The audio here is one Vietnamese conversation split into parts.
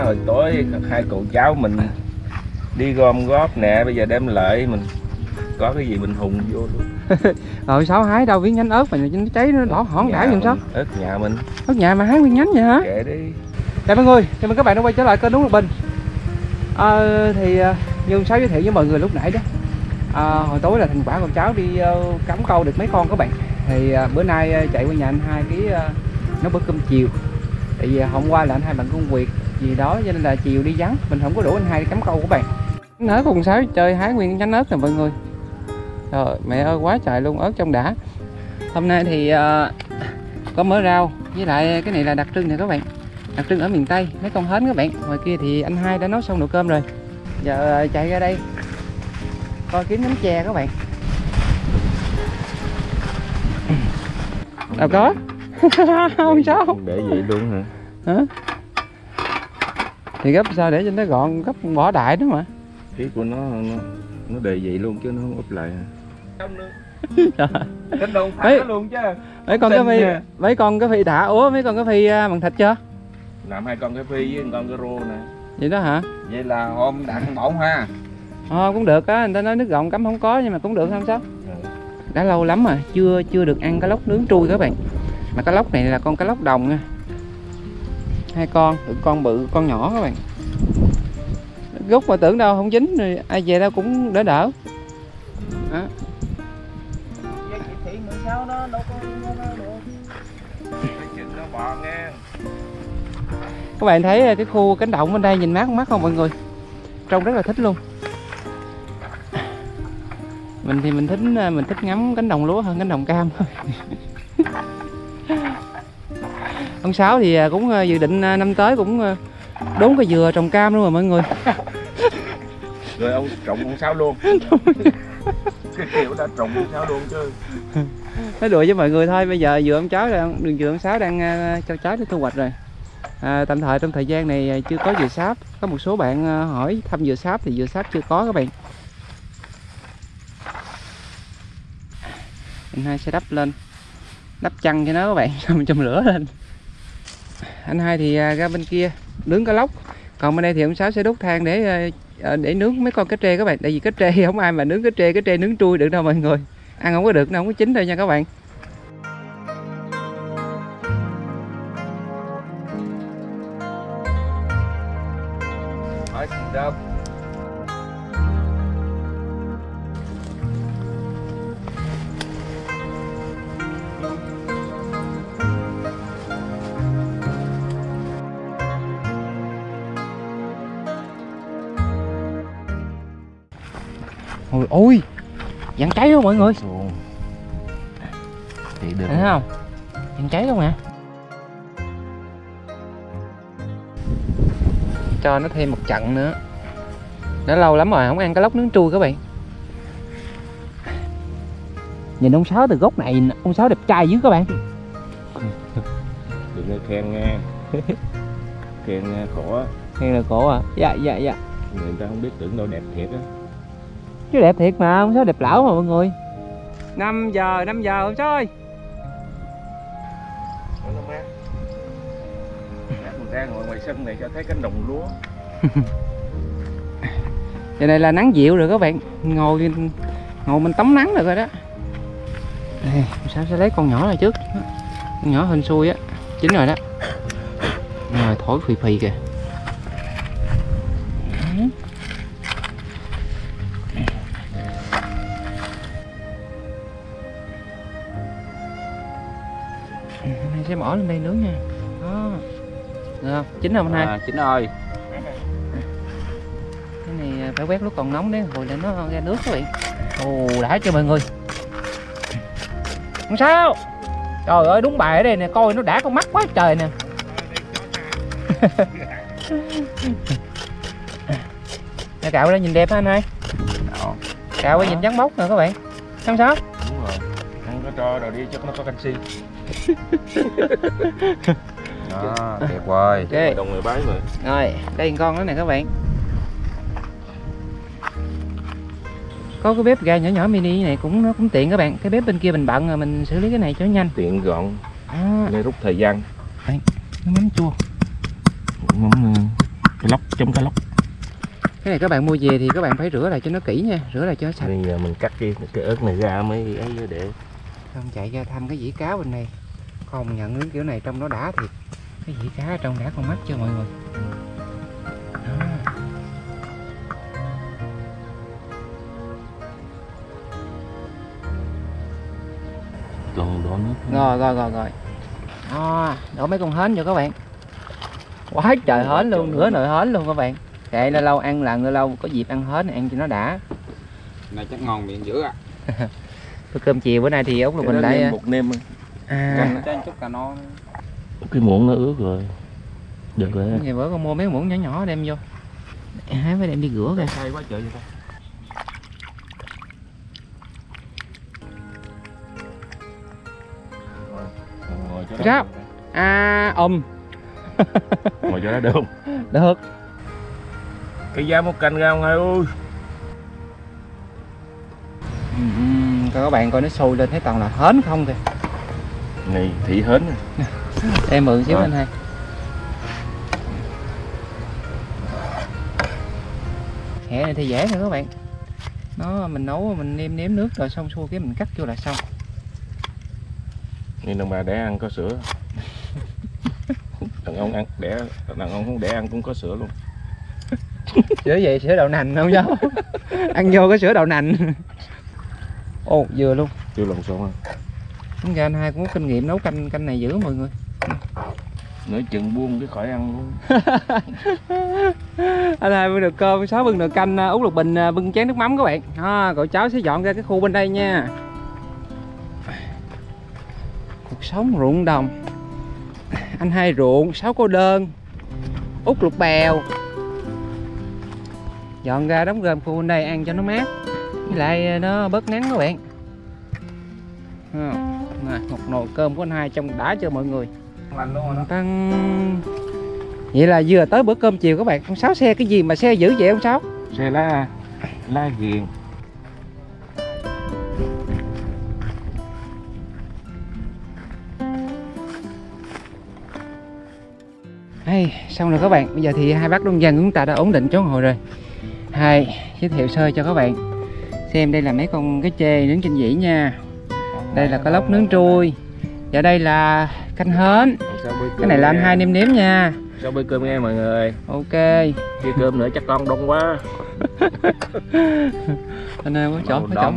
hồi tối hai cậu cháu mình đi gom góp nè, bây giờ đem lại mình có cái gì mình hùng vô luôn. Rồi Sáu hái đâu viên nhánh ớt mà nó cháy nó đỏ hỏn đãi làm sao? Ớt nhà mình. Ớt nhà mà hái nguyên nhánh vậy hả? Kệ đi. Chào mọi người, chào mừng các bạn đã quay trở lại kênh Đúng Lộc Bình. Như Sáu giới thiệu với mọi người lúc nãy đó, hồi tối là thành quả con cháu đi cắm câu được mấy con các bạn. Thì bữa nay chạy qua nhà anh Hai nó bữa cơm chiều. Tại vì hôm qua là anh Hai bận công việc gì đó cho nên là chiều đi vắng, mình không có rủ anh Hai đi cắm câu các bạn. Nãy cùng Sáu chơi hái nguyên nhánh ớt nè mọi người. Trời mẹ ơi quá trời luôn, ớt trong đã. Hôm nay thì có mớ rau với lại cái này là đặc trưng nè các bạn, đặc trưng ở miền Tây, mấy con hến các bạn. Ngoài kia thì anh Hai đã nấu xong nồi cơm rồi, giờ chạy ra đây coi kiếm nhánh chè các bạn. Đâu có không sao để vậy luôn hả? Hả? Thì gấp sao để cho nó gọn, gấp bỏ đại đó mà. Ý của nó đề vậy luôn chứ nó không úp lại hả? Đánh đồng thả luôn chứ. Mấy con cái phi thả. Ủa mấy con cái phi bằng thịt chưa? Làm hai con cái phi với con cái rô nè. Vậy đó hả? Vậy là hôm đặng bổng ha. Cũng được á, người ta nói nước gọng cấm không có nhưng mà cũng được không sao. Đã lâu lắm mà chưa được ăn cá lóc nướng trui các bạn. Mà cá lóc này là con cá lóc đồng nha. Hai con bự con nhỏ các bạn. Gốc mà tưởng đâu không dính rồi ai về đâu cũng đỡ đó. Các bạn thấy cái khu cánh đồng bên đây nhìn mát không mọi người? Trông rất là thích luôn. Mình thì mình thích ngắm cánh đồng lúa hơn cánh đồng cam. Ông Sáu thì cũng dự định năm tới cũng đốn cái dừa trồng cam luôn rồi mọi người. Rồi ông trồng con Sáu luôn. Cái kiểu đã trồng con Sáu luôn chứ. Nói đùa với mọi người thôi, bây giờ dừa ông cháu đường dừa ông Sáu đang cho trái để thu hoạch rồi. Tạm thời trong thời gian này chưa có dừa sáp. Có một số bạn hỏi thăm dừa sáp thì dừa sáp chưa có các bạn. Anh Hai sẽ đắp chăn cho nó các bạn, xong châm lửa lên. Anh Hai thì ra bên kia nướng cá lóc, còn bên đây thì ông Sáu sẽ đốt than để nướng mấy con cá trê các bạn. Tại vì cá trê không ai mà nướng cá trê nướng trui được đâu mọi người, ăn không có được, nó không có chín đâu nha các bạn. Ôi dặn cháy luôn mọi người. Thấy không? Dặn cháy luôn nè. Cho nó thêm một trận nữa. Đã lâu lắm rồi không ăn cá lóc nướng trui các bạn. Nhìn ông Sáu từ gốc này, ông Sáu đẹp trai dữ các bạn. Đừng nghe khen nghe. Khen khổ á. Khen là khổ à? Dạ. Người ta không biết tưởng đâu đẹp thiệt á. Chứ đẹp thiệt mà, ông Sáu đẹp lão mà mọi người. 5 giờ ông Sáu ơi. Mình ra ngồi ngoài sân này cho thấy cánh đồng lúa. Giờ này là nắng dịu rồi các bạn, ngồi mình tắm nắng được rồi đó. Đây, ông Sáu sẽ lấy con nhỏ này trước. Con nhỏ hên xui á, chín rồi đó. Rồi thổi phì kìa. Anh sẽ bỏ lên đây nướng nha. Đó. Được không? Chín không anh Hai? Chín rồi. Cái này phải quét lúc còn nóng đấy, hồi là nó ra nước các bạn. Ồ đã cho mọi người. Không sao. Trời ơi đúng bài ở đây nè, coi nó đã con mắt quá trời nè. Cạo ra nhìn đẹp ha anh Hai. Cạo ra nhìn trắng bóc nè các bạn. Không sao? Đúng rồi. Ăn có cho rồi đi cho nó có canxi. Đó, đẹp rồi. Okay. Đồng người bái mà. Rồi, đây con đó nè các bạn. Có cái bếp ga nhỏ mini này nó cũng tiện các bạn. Cái bếp bên kia mình bận rồi, mình xử lý cái này cho nhanh. Tiện gọn. Để rút thời gian. Đấy, nó mắm chua. Mắm Cá lóc, chống cá lóc. Cái này các bạn mua về thì các bạn phải rửa lại cho nó kỹ nha, rửa lại cho nó sạch. Bây giờ mình cắt cái ớt này ra mới ấy để. Không chạy ra thăm cái dĩa cá bên này. Không nhận những kiểu này trong nó đã thiệt. Cái dĩa cá ở trong đã con mắt chưa mọi người. Đó. Còn đổ nước. Rồi. Đổ mấy con hến cho các bạn. Quá trời hến luôn, nửa nồi hến luôn các bạn. Kệ lâu lâu ăn lần lâu có dịp ăn hến ăn cho nó đã. Này chắc ngon miệng dữ à. Bữa cơm chiều bữa nay thì Út là mình lại một nêm. Canh cho chút cà no. Cái muỗng nó ướt rồi. Được rồi. Ngày bữa con mua mấy muỗng nhỏ nhỏ đem vô. Hái phải đem đi rửa kìa. Say quá trời vậy ta. Ngồi cho Ráp. Ngồi cho nó được không? Được. Cái giá một canh ra không hai ơi. Coi các bạn coi nó sôi lên thấy toàn là hến không kìa. Này thị hến. Em mượn xíu Rồi. anh hai. Hẹ này thì dễ thôi các bạn. Nó mình nấu mình nêm nước rồi xong xuôi cái mình cắt vô là xong. Nên đàn bà đẻ ăn có sữa. Đàn ông ăn đẻ, đàn ông không đẻ ăn cũng có sữa luôn. Sữa gì? Sữa đậu nành không cháu? Ăn vô cái sữa đậu nành. Ồ vừa luôn. Chưa lòng xôn không? Đúng ra anh hai cũng có kinh nghiệm nấu canh này dữ mọi người. Nửa chừng buông cái khỏi ăn luôn. Anh hai bưng được cơm, Sáu bưng được canh, Út Lục Bình bưng chén nước mắm các bạn. Cậu cháu sẽ dọn ra cái khu bên đây nha. Cuộc sống ruộng đồng. Anh hai ruộng, Sáu cô đơn, Út Lục bèo. Dọn ra đóng gom khu bên đây ăn cho nó mát. Với lại nó bớt nắng các bạn. Này, một nồi cơm của anh hai trông đã cho mọi người. Lành luôn rồi đó. Tăng. Vậy là vừa tới bữa cơm chiều các bạn. Ông Sáu xe cái gì mà xe dữ vậy ông Sáu? Xe lá ghiền. Hey, xong rồi các bạn. Bây giờ thì hai bác nông dân của chúng ta đã ổn định chỗ ngồi rồi. Hai giới thiệu sơ cho các bạn xem đây là mấy con cá chê nướng trên dĩ nha. Đây là cá lóc nướng trui. Và đây là canh hến. Cái này là anh hai nêm nếm nha. Sau bữa cơm nghe mọi người. Ok. Chia cơm nữa chắc con đông quá. Anh ơi có chỗ có chỗ.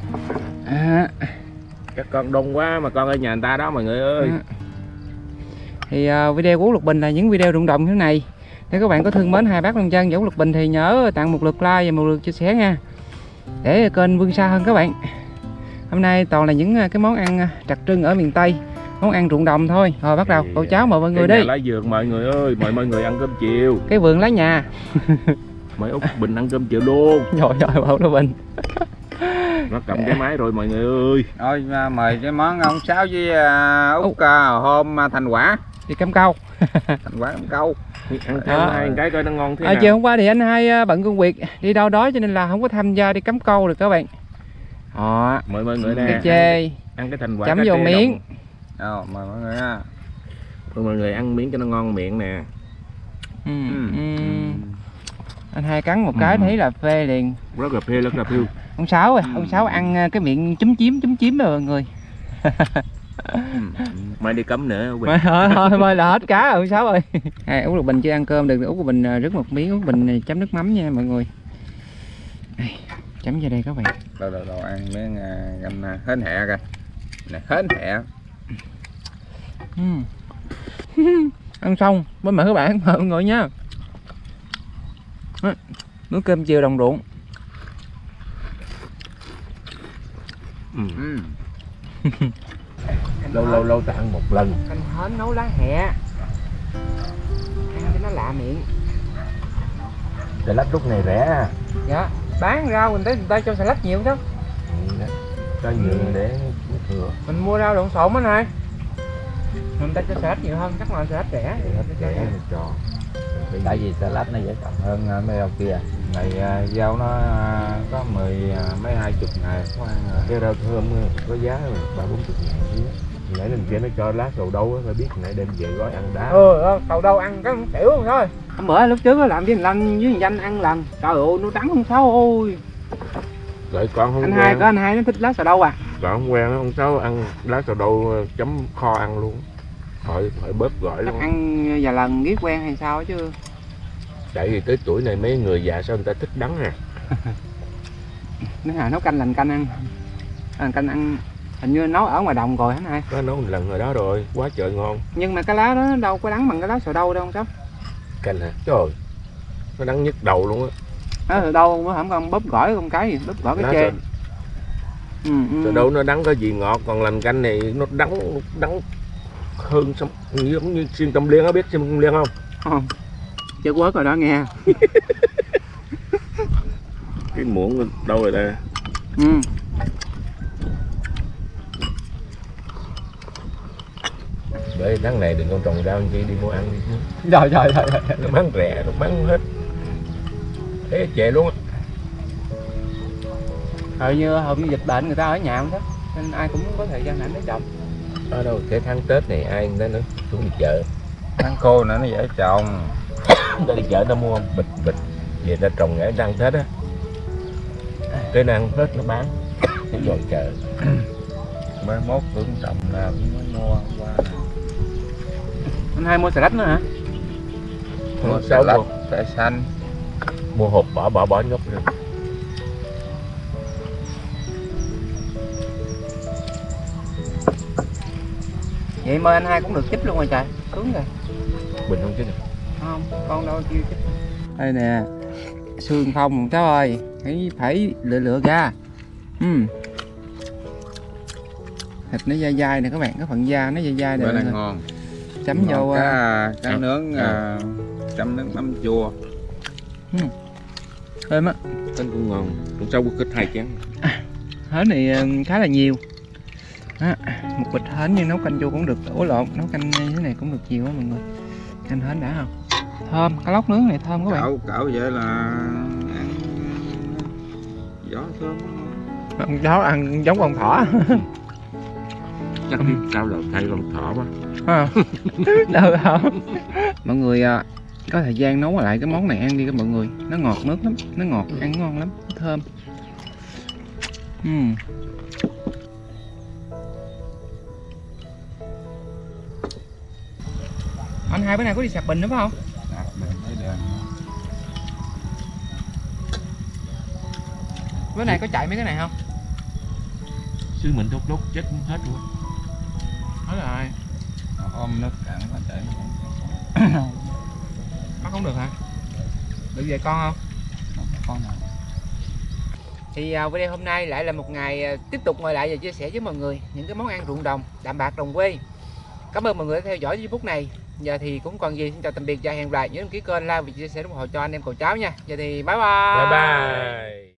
Chắc con đông quá mà con ở nhà người ta đó mọi người ơi. Thì video của Út Lục Bình là những video rụng động như thế này. Nếu các bạn có thương mến hai bác nông dân và Út Lục Bình thì nhớ tặng một lượt like và một lượt chia sẻ nha. Để kênh vươn xa hơn các bạn. Hôm nay toàn là những cái món ăn đặc trưng ở miền Tây, món ăn ruộng đồng thôi. Rồi bắt đầu, cậu cháu mời mọi người đi. Lá vườn mọi người ơi, mời mọi người ăn cơm chiều. Cái vườn lá nhà. Mời Út Bình ăn cơm chiều luôn. Rồi bảo Út Bình. Nó cầm cái máy rồi mọi người ơi. Thôi mời cái món ông Sáu với Út hôm thành quả. Đi cắm câu. Thành quả cắm câu. Ăn thêm hai cái coi nó ngon thế nào. Chiều hôm qua thì anh hai bận công việc đi đâu đó cho nên là không có tham gia đi cắm câu được các bạn. Mời mọi người nè. Cái chê. Ăn cái thành quả. Chấm vô miếng. Mời mọi người ha. Mời mọi người ăn miếng cho nó ngon miệng nè. Anh hai cắn một cái thấy là phê liền. Rất là phê, rất là phê. Ông Sáu ơi, ông Sáu ăn cái miệng chúm chím rồi mọi người. Mai đi cấm nữa. Thôi là hết cá rồi ông Sáu ơi. Út Lục Bình chưa ăn cơm được, Út Lục Bình rứt một miếng, Út Lục Bình chấm nước mắm nha mọi người. Chấm vào đây các bạn. Đồ ăn miếng hến hẹ kìa. Này hến hẹ. Ăn xong mới mời các bạn mời mọi người nha. Bữa cơm chiều đồng ruộng. Lâu ta ăn một lần. Canh hến nấu lá hẹ. Ăn cho nó lạ miệng. Xà lách lúc này rẻ. Dạ, bán rau mình thấy người ta cho xà lách nhiều chứ. Cho nhiều để thừa. Mình mua rau lộn xộn á này. Người ta cho xà lách nhiều hơn, chắc là xà lách rẻ. Rẻ thì cho. Tại vì xà lách nó dễ trồng hơn mấy rau kia. Này rau nó có 10 mấy 20 ngày có ăn. Cái rau thơm có giá rồi 30-40 ngàn chứ. nãy lần kia nó cho lá sầu đâu á, phải biết nãy đem về gói ăn đá. Sầu đâu ăn cái tiểu không thôi. Hôm bữa lúc trước làm với thằng Lanh với thằng Danh ăn lần, trời ơi nó trắng con Sáu ơi. Lại con không Anh quen. hai có anh hai nó thích lá sầu đâu à. Còn không quen con Sáu ăn lá sầu đâu chấm kho ăn luôn. Phải bóp gỏi luôn. Ăn vài lần biết quen hay sao chứ. Tại vì tới tuổi này mấy người già sao người ta thích đắng à. Nếu nào nấu canh lành canh ăn. Canh ăn hình như nấu ở ngoài đồng rồi anh hai. Có nấu một lần rồi đó rồi, quá trời ngon. Nhưng mà cái lá đó đâu có đắng bằng cái lá sầu đâu đâu không Sáu. Canh hả? Trời, nó đắng nhức đầu luôn á. Sầu đâu mới không con bóp gỏi con cái gì, bóp gỏi cái tre. Sầu đâu nó đắng có gì ngọt, còn lành canh này nó đắng hơn giống như xiên tâm liên á, biết xiên tâm liên không? Không. Chưa quớt rồi đó nghe. Cái muỗng đâu rồi đây? Bởi tháng này đừng con trồng rau chi đi mua ăn đi chứ. Trời. Nó bán rẻ, nó bán hết. Thế chè luôn á. Hồi như dịch bệnh người ta ở nhà không đó, nên ai cũng có thời gian rảnh để trồng. Ở đâu cái tháng Tết này ai người ta nó xuống đi chợ. Tháng khô nữa nó dễ trồng. Người ta đi chợ ta mua bịch về ta trồng để ăn Tết á. Tới ăn Tết nó bán cái dọn chợ. Mai mốt cũng trồng nào cũng mới mua qua. Anh hai mua xà lách nữa hả? Mua xà lách, cải xanh. Mua hộp bỏ nhóc rồi. Vậy mời anh hai cũng được chích luôn rồi trời, sướng rồi. Bình không chứ? Không, con đâu chưa chích. Đây nè, xương không cháu ơi, phải lựa ra. Thịt nó dai dai nè các bạn, cái phần da nó dai dai nè. Bữa nay ngon. Chấm vô cá nướng, chấm nước mắm chua. Thơm á. Canh cũng ngon, cũng sau có 2 chén. Hến này khá là nhiều. Một bịch hến nhưng nấu canh chua cũng được, ủa lộn, nấu canh như thế này cũng được nhiều á mọi người. Canh hến đã không? Thơm, cá lóc nướng này thơm các bạn. Cậu vậy là ăn gió thơm. Con cháu ăn giống con thỏ. Chắc sao đầu thay con thỏ quá. Đâu không? Mọi người có thời gian nấu lại cái món này ăn đi các mọi người. Nó ngọt nước lắm, nó ngọt, ăn ngon lắm, thơm. Anh hai bữa nay có đi sạc bình nữa phải không? Bữa nay có chạy mấy cái này không? Xứ mình lúc chết hết luôn. Hết rồi. Ôm nước cạn mà chạy. Bắt không được hả? Được về con không? Con nào? Thì video hôm nay lại là một ngày tiếp tục ngồi lại và chia sẻ với mọi người những cái món ăn ruộng đồng, đạm bạc đồng quê. Cảm ơn mọi người đã theo dõi giây phút này. Giờ thì cũng còn gì, xin chào tạm biệt và hẹn gặp lại. Nhớ đăng ký kênh, like và chia sẻ ủng hộ cho anh em cậu cháu nha. Giờ thì bye bye. Bye bye.